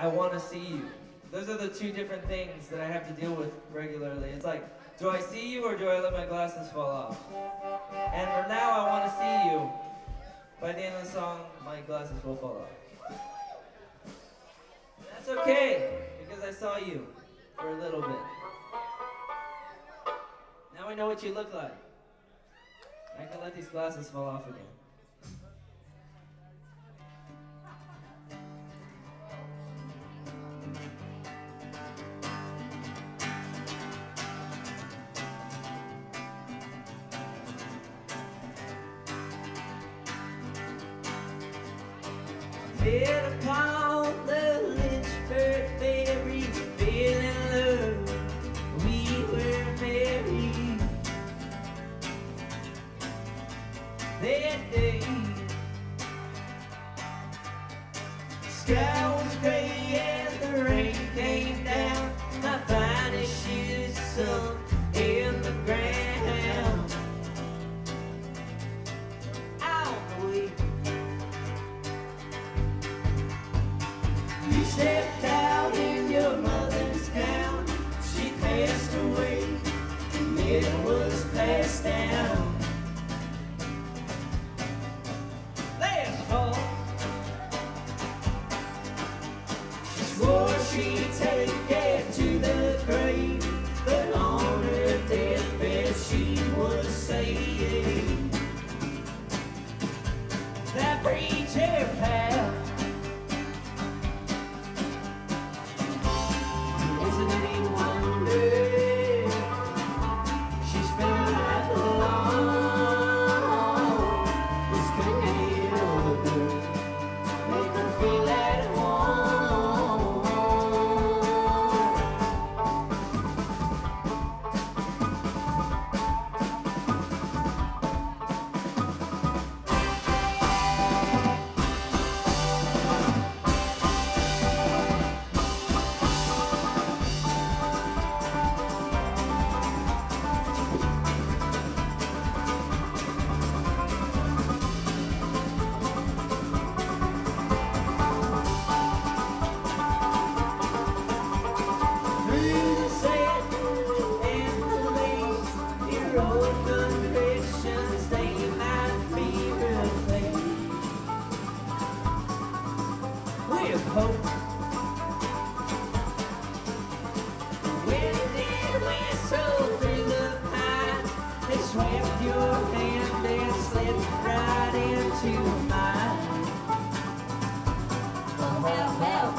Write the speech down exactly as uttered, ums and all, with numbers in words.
I want to see you. Those are the two different things that I have to deal with regularly. It's like, do I see you or do I let my glasses fall off? And for now, I want to see you. By the end of the song, my glasses will fall off. That's okay, because I saw you for a little bit. Now I know what you look like. I can let these glasses fall off again. Been upon the Lynchberg Ferry, fell in love, we were married that day. Sky was gray and the rain came down. My finest shoes sunk in the ground. On the way, you stepped out in your mother's gown. She passed away and it was passed down. Last fall, she swore she'd take it to the grave, but on her deathbed she was saying, that preacher pal, isn't it any wonder she spent her life alone? This couldn't get older, make her feel at home. Hope. When it did whistle through the pine, it swept your hand and slipped right into mine. Oh, well, well.